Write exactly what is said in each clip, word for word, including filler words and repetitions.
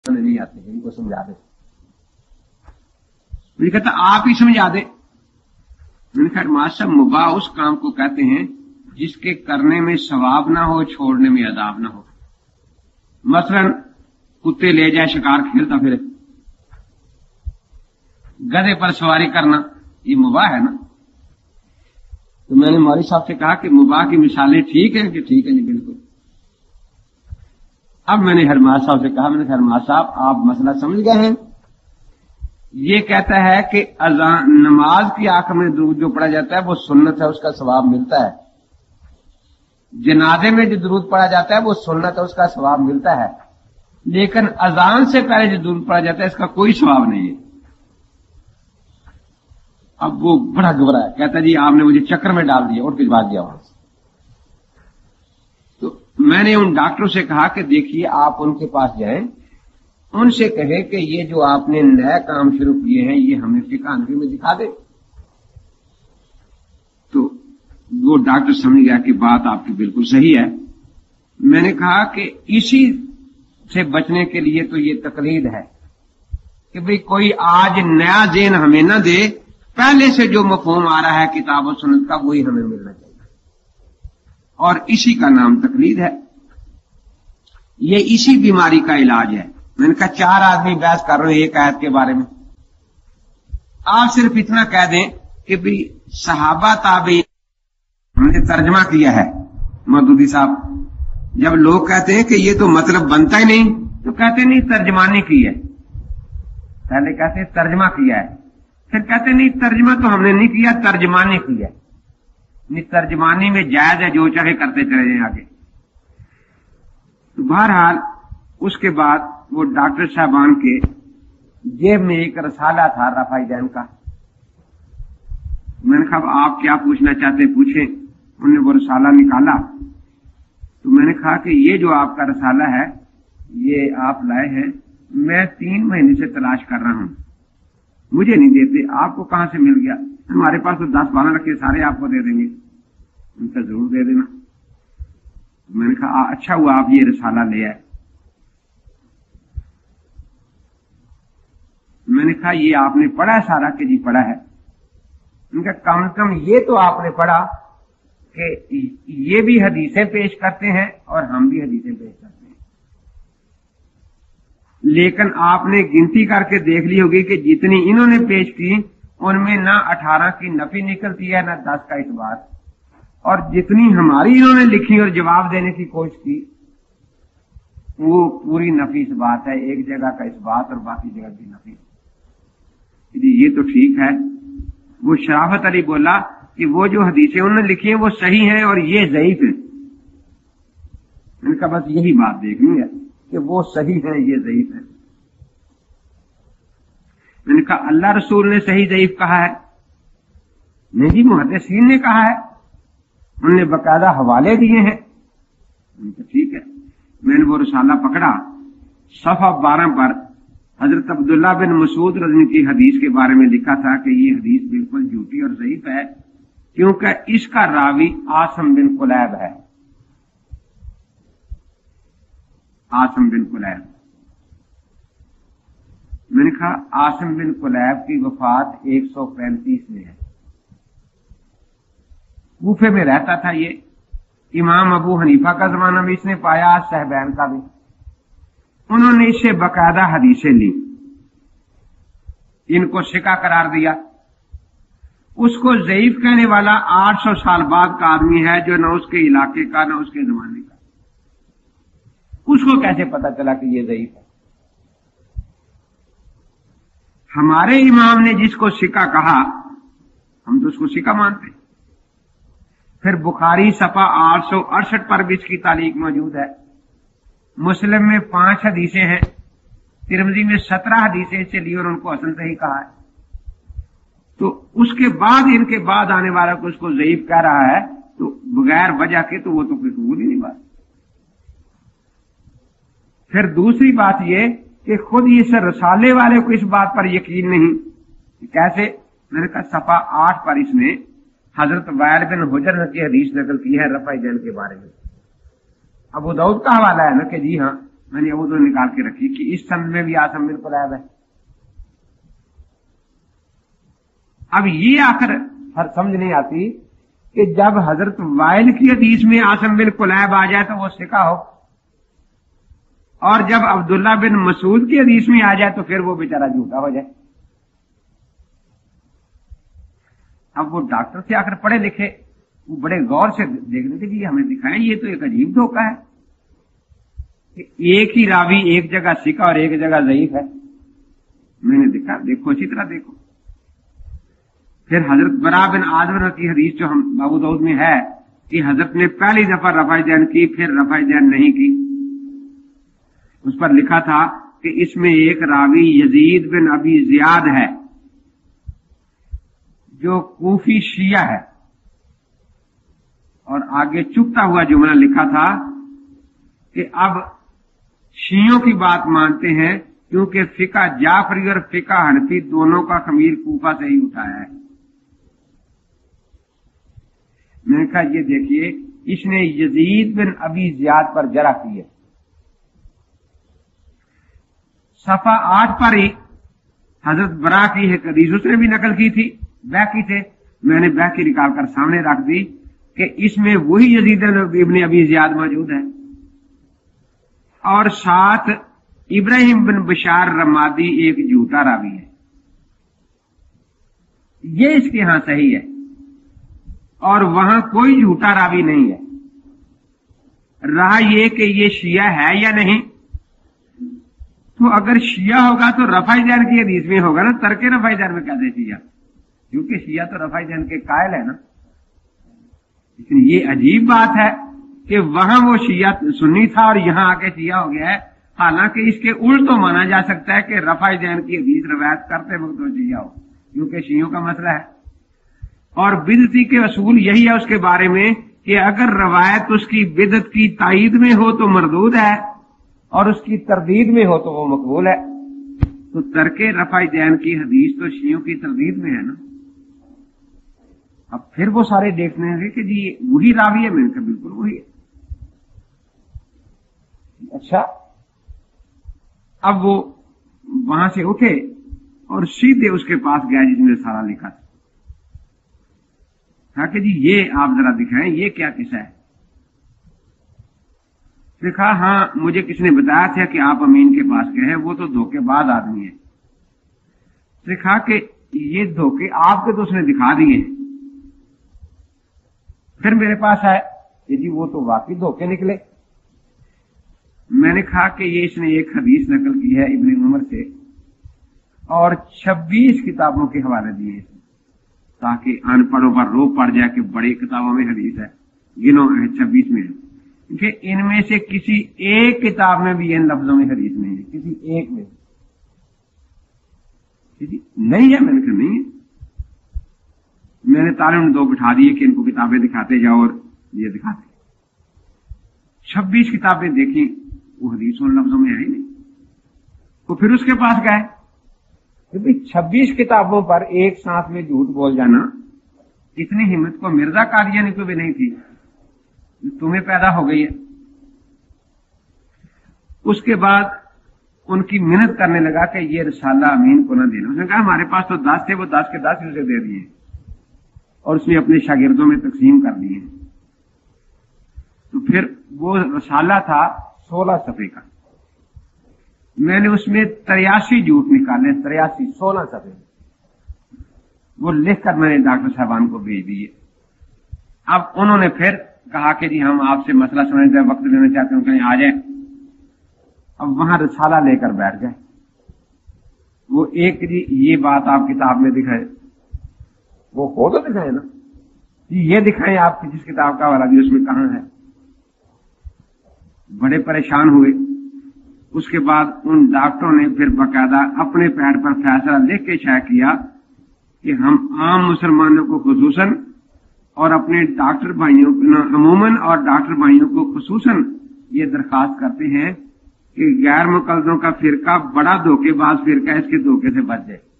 नहीं आते, इनको समझा दे। मुझे कहता आप ही समझा दे। मैंने कहा मास्टर मुबाह उस काम को कहते हैं जिसके करने में सवाब ना हो, छोड़ने में अदाब ना हो। मसलन कुत्ते ले जाए शिकार खेलता फिरे, गधे पर सवारी करना, ये मुबाह है ना। तो मैंने मौलवी साहब से कहा कि मुबाह की मिसालें ठीक है कि ठीक है जी बिल्कुल। अब मैंने हरमाज साहब से कहा, मैंने कहा हरमाज साहब आप मसला समझ गए हैं। ये कहता है कि अजान नमाज की आंख में दुरूद जो पढ़ा जाता है वो सुन्नत है, उसका सवाब मिलता है। जनाजे में जो दुरूद पढ़ा जाता है वो सुन्नत है, उसका सवाब मिलता है। लेकिन अजान से पहले जो दुरूद पढ़ा जाता है इसका कोई सवाब नहीं है। अब वो बड़ा घबरा है, कहता जी आपने मुझे चक्कर में डाल दिया, और कुछ भाग गया वहां से। तो मैंने उन डॉक्टरों से कहा कि देखिए आप उनके पास जाएं, उनसे कहें कि ये जो आपने नया काम शुरू किए हैं ये हमें फिक़ह हनफी में दिखा दे। तो वो डॉक्टर समझ गया कि बात आपकी बिल्कुल सही है। मैंने कहा कि इसी से बचने के लिए तो ये तकलीद है कि भाई कोई आज नया ज़हन हमें ना दे, पहले से जो मफ़हूम आ रहा है किताब और सुन्नत का वही हमें मिलना चाहिए, और इसी का नाम तकलीद है। ये इसी बीमारी का इलाज है। मैंने कहा चार आदमी बहस कर रहे हैं एक आयत के बारे में, आप सिर्फ इतना कह दें कि भाई सहाबा ताबी, हमने तर्जमा किया है मौदूदी साहब। जब लोग कहते हैं कि ये तो मतलब बनता ही नहीं, तो कहते नहीं तर्जमानी की है। पहले कहते हैं तर्जमा किया है, फिर कहते नहीं तर्जमा तो हमने नहीं किया, तर्जमानी की है। नहीं तर्जमानी में जायज है, जो चाहे करते चले जाए आगे। तो बहरहाल उसके बाद वो डॉक्टर साहबान के जेब में एक रसाला था रफाई दैन का। मैंने कहा आप क्या पूछना चाहते पूछे। उन्होंने वो रसाला निकाला। तो मैंने कहा कि ये जो आपका रसाला है ये आप लाए हैं, मैं तीन महीने से तलाश कर रहा हूं, मुझे नहीं देते, आपको कहां से मिल गया? हमारे पास तो दस बारह रखे, सारे आपको दे देंगे। उनका जरूर दे देना। मैंने कहा अच्छा हुआ आप ये रसाला ले आए। मैंने कहा ये आपने पढ़ा है सारा? कि जी पढ़ा है। उनका कम से कम ये तो आपने पढ़ा कि ये भी हदीसें पेश करते हैं और हम भी हदीसें पेश करते हैं, लेकिन आपने गिनती करके देख ली होगी कि जितनी इन्होंने पेश की उनमें ना अठारह की नफी निकलती है ना दस का इस्बात, और जितनी हमारी इन्होंने लिखी और जवाब देने की कोशिश की वो पूरी नफी इस्बात है, एक जगह का इस्बात और बाकी जगह की नफी। ये तो ठीक है। वो शराफत अली बोला कि वो जो हदीसें उन्होंने लिखी हैं वो सही हैं और ये ज़ईफ है। मैंने कहा बस यही बात देखनी है कि वो सही है ये ज़ईफ है। मैंने कहा अल्लाह रसूल ने सही ज़ईफ कहा है? नहीं जी मुहद्दिसीन ने कहा है, उन्होंने बकायदा हवाले दिए हैं। मैंने कहा ठीक है। मैंने वो रसाला पकड़ा, सफ़ा बारह पर हजरत अब्दुल्ला बिन मसूद रज़ी की हदीस के बारे में लिखा था कि ये हदीस बिल्कुल झूठी और ज़ईफ है क्योंकि इसका रावी आसम बिन कुलैब है। आसम बिन कुलैब। मैंने कहा आसम बिन कुलैब की वफात एक सौ पैंतीस में है। कूफे में रहता था ये। इमाम अबू हनीफा का जमाना भी इसने पाया, सहबैन का भी। उन्होंने इससे बकायदा हदीसें ली, इनको शिका करार दिया। उसको ज़ईफ कहने वाला आठ सौ साल बाद का आदमी है जो न उसके इलाके का न उसके जमाने का। उसको कैसे पता चला कि ये ज़ईफ है? हमारे इमाम ने जिसको शिका कहा हम तो उसको शिका मानते। फिर बुखारी सफा आठ सौ अड़सठ पर भी इसकी तारीख मौजूद है। मुस्लिम में पांच हदीसें हैं, तिरमिज़ी में सत्रह हदीसें चली और उनको हसन सही कहा है। तो उसके बाद इनके बाद आने वाला को उसको ज़ईफ कह रहा है तो बगैर वजह के तो वो तो कोई कबूल ही नहीं बात। फिर दूसरी बात ये कि खुद इस रसाले वाले को इस बात पर यकीन नहीं। कैसे? मैंने कहा सफा आठ पर इसने हजरत वाइल बिन हुजर की हदीस नकल की है रफ़ा दैन के बारे में। अबू दाऊद का हवाला है ना कि जी हाँ मैंने वो तो निकाल के रखी कि इस संद में भी आसम बिन कुलैब है। अब ये आखिर हर समझ नहीं आती कि जब हजरत वाइल की हदीस में आसम बिन कुलैब आ जाए तो वो सिका हो, और जब अब्दुल्ला बिन मसूद की हदीस में आ जाए तो फिर वो बेचारा झूठा हो जाए। अब वो डॉक्टर से आकर पढ़े लिखे, वो बड़े गौर से देखने के लिए हमें दिखाएं, ये तो एक अजीब धोखा है कि एक ही रावी एक जगह सिका और एक जगह ज़ईफ है। मैंने देखा, देखो अच्छी तरह देखो। फिर हजरत बरा बिन आज़म की हदीस जो हम अबू दाऊद में है कि हजरत ने पहली दफा रफ़ा दैन की, फिर रफ़ा दैन नहीं की। उस पर लिखा था कि इसमें एक रावी यजीद बिन अबी जियाद है जो कूफी शिया है, और आगे चुपता हुआ जुमला लिखा था कि अब शियों की बात मानते हैं क्योंकि फिका जाफरी और फिका हनफी दोनों का खमीर कूफा से ही उठाया है। मैंने कहा ये देखिए, इसने यजीद बिन अबी जियाद पर जरा की है। सफा आठ पर ही हजरत बरा की एक हदीस उसने भी नकल की थी, बैकी थे, मैंने बैकी निकाल कर सामने रख दी कि इसमें वही यजीद इब्न अबी जियाद मौजूद है, और साथ इब्राहिम बिन बशार रमादी एक झूठा रावी है। ये इसके यहां सही है, और वहां कोई झूठा रावी नहीं है। रहा ये कि ये शिया है या नहीं, तो अगर शिया होगा तो रफ़ाई दैन की हदीस में होगा ना, तरके रफ़ाई दैन में कैसे शिया, क्योंकि शिया तो रफ़ाई दैन के कायल है ना। लेकिन ये अजीब बात है कि वहां वो शिया सुन्नी था और यहां आके शिया हो गया है। हालांकि इसके उल्ट तो माना जा सकता है कि रफ़ाई दैन की हदीस रवायत करते वक्त तो शिया हो, क्योंकि शियों का मसला है। और बिदती के असूल यही है उसके बारे में कि अगर रवायत उसकी बिदत की तायीद में हो तो मरदूद है, और उसकी तरदीद में हो तो वो मकबूल है। तो तरके रफ़ाई दैन की हदीस तो शियों की तरदीद में है ना। अब फिर वो सारे देखने लगे कि जी वही रावी है। मैंने कहा बिल्कुल वही है। अच्छा, अब वो वहां से उठे और सीधे उसके पास गया जिसने सारा लिखा था। कहा कि जी ये आप जरा दिखाएं, ये क्या किस्सा है। देखा, हाँ मुझे किसने बताया था कि आप अमीन के पास गए हैं, वो तो धोखेबाज आदमी है। देखा कि ये धोखे आपके तो उसने दिखा दिए हैं। फिर मेरे पास आए कि जी वो तो वाकई धोखे निकले। मैंने कहा कि ये इसने एक हदीस नकल की है इब्न उमर से, और छब्बीस किताबों के हवाले दिए हैं, ताकि अनपढ़ों पर रोक पड़ जाए कि बड़ी किताबों में हदीस है, गिनो छब्बीस में है कि इनमें से किसी एक किताब में भी इन लफ्जों में हदीस नहीं है, किसी एक में किसी नहीं है। मैंने कहा नहीं है। मैंने ताले उन दो बिठा दिए कि इनको किताबें दिखाते जाओ, और ये दिखाते। छब्बीस किताबें देखी, वो हदीस उन लफ्जों में आई नहीं। तो फिर उसके पास गए कि भाई छब्बीस किताबों पर एक सांस में झूठ बोल जाना, इतनी हिम्मत को मिर्जा कादियानी को भी नहीं थी, तुम्हें पैदा हो गई है। उसके बाद उनकी मिन्नत करने लगा कि ये रिसाला अमीन को ना देना। उसने कहा हमारे पास तो दस थे, वो दस के दस उसे दे दिए, और उसने अपने शागिर्दों में तकसीम कर दिए। तो फिर वो रिसाला था सोलह सफ़े का। मैंने उसमें तिरासी झूठ निकाले, तिरासी सोलह सफ़े, वो लिखकर मैंने डॉक्टर साहबान को भेज दिए। अब उन्होंने फिर कहा कि जी हम आपसे मसला समझते हैं, वक्त देना चाहते हैं, कहीं आ जाए। अब वहां रिसाला लेकर बैठ गए। वो एक जी ये बात आप किताब में दिखाए, वो हो तो दिखाए ना, ये दिखाएं आपकी जिस किताब का वाला भी उसमें कहां है। बड़े परेशान हुए। उसके बाद उन डॉक्टरों ने फिर बाकायदा अपने पैर पर फैसला लिख के शाया किया कि हम आम मुसलमानों को खुसूसन और अपने डॉक्टर भाइयों को अमूमन और डॉक्टर भाइयों को खुसूसन ये दरखास्त करते हैं कि गैर मुकल्लदों का फिरका बड़ा धोखेबाज फिरका, इसके धोखे से बच जाए।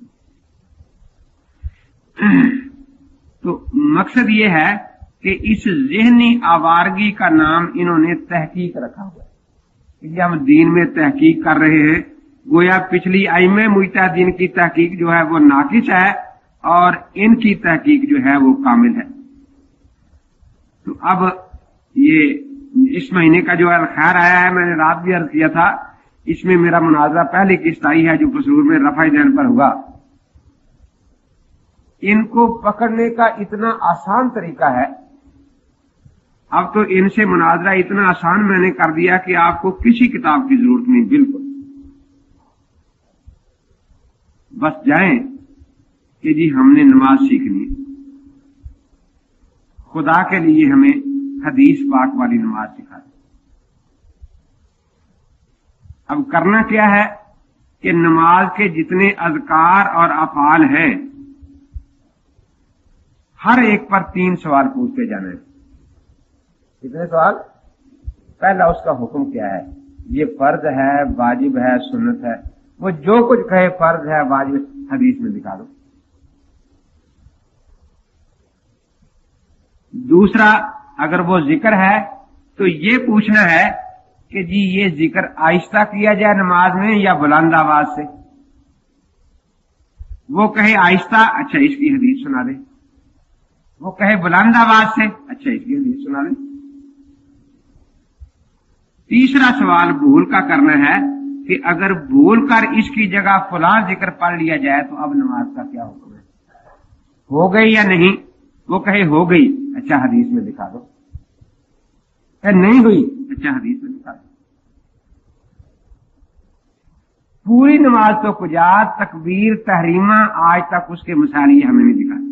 तो मकसद ये है कि इस ज़हनी आवारगी का नाम इन्होंने तहकीक रखा हुआ है। ये हम दीन में तहकीक कर रहे हैं, गोया पिछली आइमे मुजतहिदीन की तहकीक जो है वो नाकिस है और इनकी तहकीक जो है वो कामिल है। तो अब ये इस महीने का जो अलखैर आया है, मैंने रात भी अर्ज किया था, इसमें मेरा मुनाजरा पहली किस्त आई है जो कसूर में रफा दैन पर हुआ। इनको पकड़ने का इतना आसान तरीका है, अब तो इनसे मुनाजरा इतना आसान मैंने कर दिया कि आपको किसी किताब की जरूरत नहीं, बिल्कुल बस जाएं कि जी हमने नमाज सीखनी, खुदा के लिए हमें हदीस पाक वाली नमाज सिखा दी। अब करना क्या है कि नमाज के जितने अज़कार और अफ़आल हैं, हर एक पर तीन सवाल पूछते जाना है। कितने सवाल? पहला, उसका हुक्म क्या है, ये फर्ज है, वाजिब है, सुन्नत है। वो जो कुछ कहे फर्ज है, वाजिब, हदीस में दिखा दो। दूसरा, अगर वो जिक्र है तो ये पूछना है कि जी ये जिक्र आहिस्ता किया जाए नमाज में या बुलंद आवाज से। वो कहे आहिस्ता, अच्छा इसकी हदीस सुना दे। वो कहे बुलंद आवाज से, अच्छा इसकी हदीस सुना दे। तीसरा सवाल भूल का करना है कि अगर भूल कर इसकी जगह फलां जिक्र पढ़ लिया जाए तो अब नमाज का क्या हुक्म है, हो गई या नहीं। वो कहे हो गई, अच्छा हदीस में दिखा दो। क्या नहीं हुई, अच्छा हदीस में दिखा दो। पूरी नमाज तो कुजा तकबीर तहरीमा आज तक उसके मसाइल हमें नहीं दिखाते।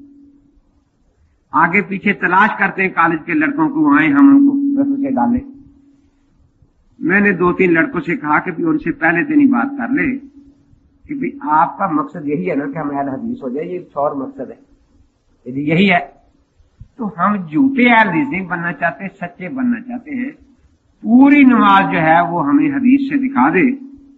आगे पीछे तलाश करते हैं कॉलेज के लड़कों को, आए हम उनको रस के डाले। मैंने दो तीन लड़कों से कहा कि भी उनसे पहले दिन ही बात कर ले कि भी आपका मकसद यही है ना कि हम अहल हदीस हो जाए, ये और मकसद है। यदि यही है तो हम झूठे अहल हदीस नहीं बनना चाहते, सच्चे बनना चाहते हैं। पूरी नमाज जो है वो हमें हदीस से दिखा दे।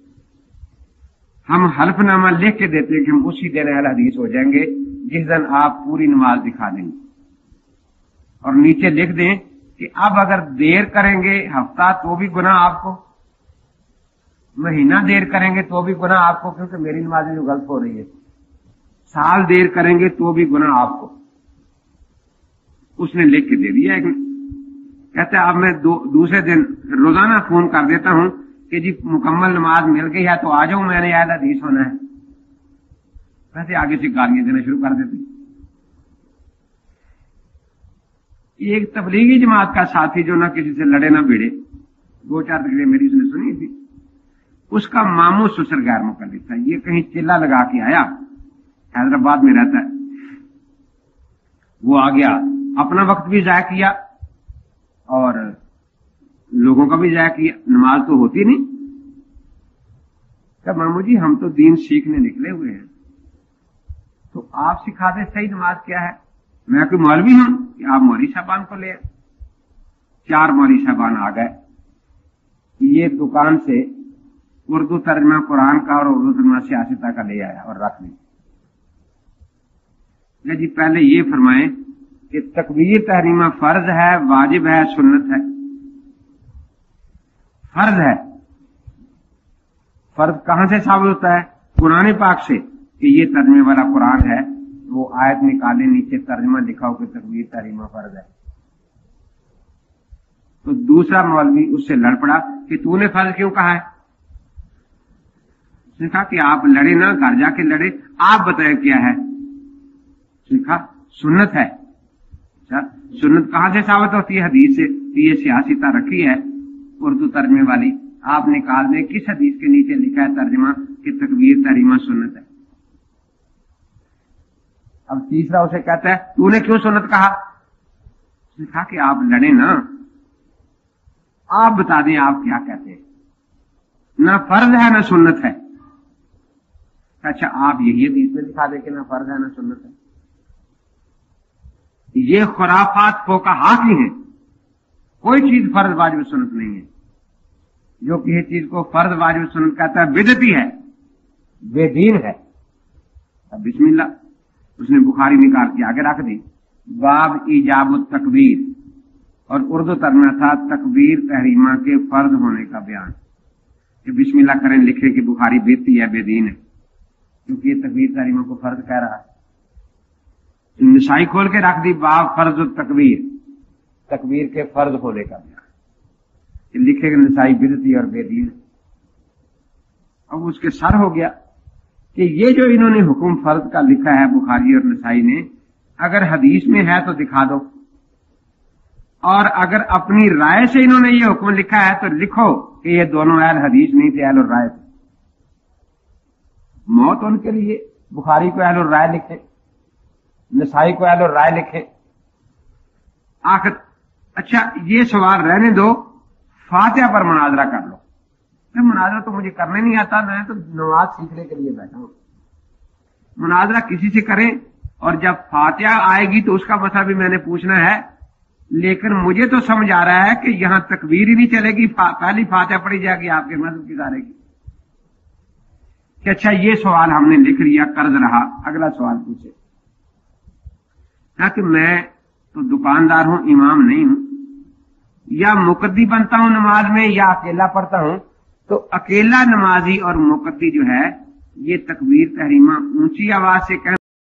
हम हल्फनामा लिख के देते हैं कि हम उसी दिन अहल हदीस हो जाएंगे जिस दिन आप पूरी नमाज दिखा देंगे, और नीचे लिख दें कि अब अगर देर करेंगे हफ्ता तो भी गुनाह आपको, महीना देर करेंगे तो भी गुनाह आपको, क्योंकि मेरी नमाज जो गलत हो रही है। साल देर करेंगे तो भी गुनाह आपको। उसने लिख के दे दिया। एक कहता है अब मैं दो, दूसरे दिन रोजाना फोन कर देता हूं कि जी मुकम्मल नमाज मिल गई है तो आ जाऊं, मैंने याद हदीस होना है। वैसे आगे से गालियां देना शुरू कर देते। एक तबलीगी जमात का साथी जो ना किसी से लड़े ना भिड़े, दो चार तकरीरें मेरी उसने सुनी थी, उसका मामू ससुर गैर मुकल्लिफ था। ये कहीं चिल्ला लगा के आया, हैदराबाद में रहता है। वो आ गया, अपना वक्त भी जाया किया और लोगों का भी जाया किया। नमाज तो होती नहीं। कहा मामू जी हम तो दीन सीखने निकले हुए हैं, तो आप सिखा दे सही नमाज क्या है। मैं कोई मौलवी हूं कि आप मौलवी साहबान को ले। चार मौलवी साहबान आ गए। ये दुकान से उर्दू तर्जमा कुरान का और उर्दू तर्जमा सियासता का ले आया और रख दिया। जी पहले ये फरमाए कि तकबीर तहरीमा फर्ज है, वाजिब है, सुन्नत है। फर्ज है। फर्ज कहां से साबित होता है? कुरान पाक से कि ये तर्जमे वाला कुरान है। वो आयत निकाले, नीचे तर्जमा लिखा हो कि तकबीर तहरीमा फर्ज है। तो दूसरा मौलवी उससे लड़ पड़ा कि तूने फर्ज क्यों कहा है। उसने कहा कि आप लड़े ना, घर जाके लड़े, आप बताएं क्या है। उसने कहा सुन्नत है। अच्छा सुन्नत कहां से साबित होती है? हदीस से। ये सियासता रखी है उर्दू तर्जमे वाली, आप निकाल दें किस हदीस के नीचे लिखा है तर्जमा कि तकबीर तहरीमा सुन्नत है। अब तीसरा उसे कहता है तूने क्यों सुन्नत कहा। उसने कहा कि आप लड़े ना, आप बता दें आप क्या कहते हैं। ना फर्ज है ना सुन्नत है। अच्छा आप यही हदीस में दिखा दें कि ना फर्ज है ना सुन्नत है। ये खुराफात फोकाहा की हैं। कोई चीज फर्ज वाजिब सुन्नत नहीं है। जो किसी चीज को फर्ज वाजिब सुन्नत कहता है बिदअती है, बेदीन है। अब बिस्मिल्लाह उसने बुखारी निकाल के आगे रख दी, बाब ईजाब तकबीर اور اردو ترجمہ تھا تکبیر تحریمہ کے فرض ہونے کا بیان، کہ بسم اللہ کریں لکھے کہ بخاری بیتی ہے بے دین ہے، کیونکہ یہ تکبیر تحریمہ کو فرض کہہ رہا ہے۔ نسائی کھول کے رکھ دی باب فرض التکبیر، تکبیر کے فرض ہونے کا بیان، کہ لکھے کہ نسائی بدعتی اور بے دین ہے۔ اب اس کے سر ہو گیا کہ یہ جو انہوں نے حکم فرض کا لکھا ہے بخاری اور نسائی نے، اگر حدیث میں ہے تو دکھا دو، اور اگر اپنی رائے سے انہوں نے یہ حکم لکھا ہے تو لکھو کہ یہ دونوں اہل حدیث نہیں تھے، اہل الرائے تھے۔ موت ان کے لیے، بخاری کو اہل الرائے لکھے، نسائی کو اہل الرائے لکھے۔ آخر اچھا یہ سوال رہنے دو، فاتحہ پر مناظرہ کر لو۔ مناظرہ تو مجھے کرنے نہیں آتا، میں تو نماز سیکھنے کے لیے بیٹھا ہوں۔ مناظرہ کسی سے کریں، اور جب فاتحہ آئے گی تو اس کا مسئلہ بھی میں نے پوچھنا ہے، لیکن مجھے تو سمجھ آ رہا ہے کہ یہاں تکبیر ہی نہیں چلے گی، پہلی فاتحہ پڑھی جائے گی آپ کے مذہب کی سارے کی۔ کہ اچھا یہ سوال ہم نے لکھ لیا، قرض رہا، اگلا سوال پوچھے۔ کہ میں تو دکاندار ہوں، امام نہیں ہوں، یا مقدی بنتا ہوں نماز میں یا اکیلا پڑھتا ہوں، تو اکیلا نمازی اور مقدی جو ہے یہ تکبیر تحریمہ اونچی آواز سے کہنا